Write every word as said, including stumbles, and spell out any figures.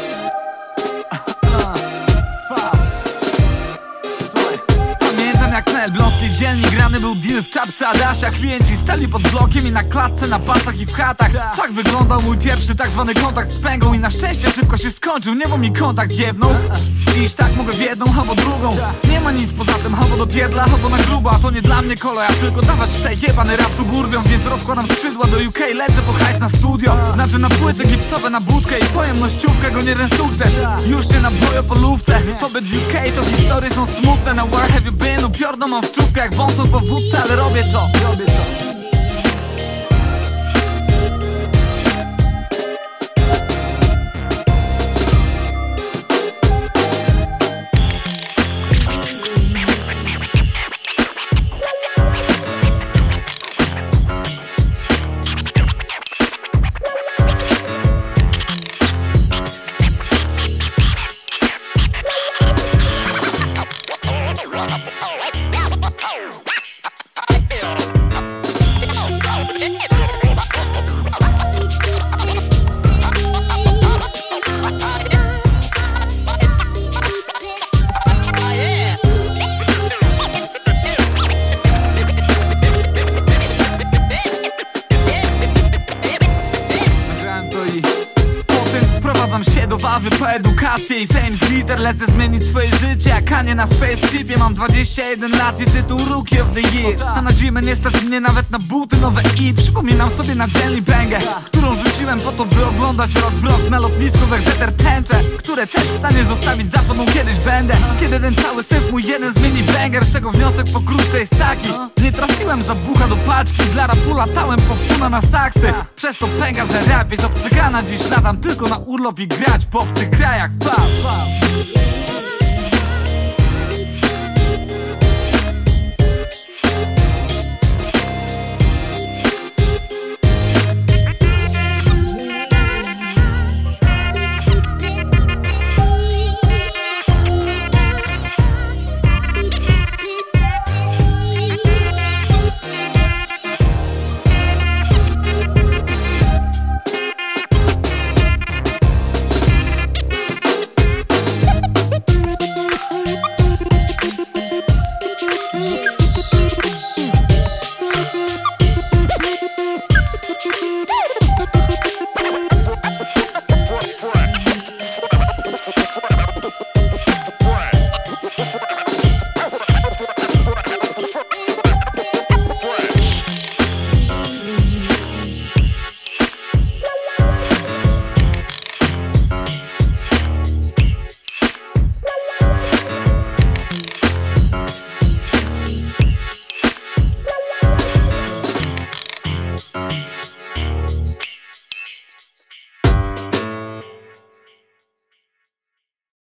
Pamiętam jak na elbląskiej dzielni grany był deal w czapce Adasia. Klienci stali pod blokiem i na klatce, na pasach i w chatach. Tak wyglądał mój pierwszy tak zwany kontakt z pęgą. I na szczęście szybko się skończył, nie bo mi kontakt jebnął. Iż tak mogę w jedną albo drugą. Nie ma nic poza tym, albo do pierdla, albo na grubo. A to nie dla mnie kolo, ja tylko dawać chcę jebany rap suburbią. Więc rozkładam skrzydła do U K, lecę po hajs na studio. Znaczy na płyty gipsowe, na budkę i pojemnościówkę, go nie jeden sukces. Już nie na boju po lówce. Pobyt w U K to historie są smutne. Na where have you been? Upiorną mam w czówkę jak wąsą po wódce, ale robię to, robię to. Wprowadzam się do wawy po edukację i fame z liter. Lecę zmienić swoje życie jak Kanye na spaceshipie. Mam dwadzieścia jeden lat i tytuł Rookie of the Year. A na zimę nie stać mnie nawet na buty nowe i przypominam sobie na dzielni bangę, którą rzuciłem po to, by oglądać rok w rok na lotnisku w Exeter tęcze, które też w stanie zostawić za sobą kiedyś będę. Kiedy ten cały syf mój jeden zmieni banger, z czego wniosek pokrótce jest taki: nie trafiłem za bucha do paczki, dla rapu latałem po funa na saksy. Przez to pęga za rap jest obcykana, dziś latam tylko na urlop i grać po obcych krajach. Wow, wow.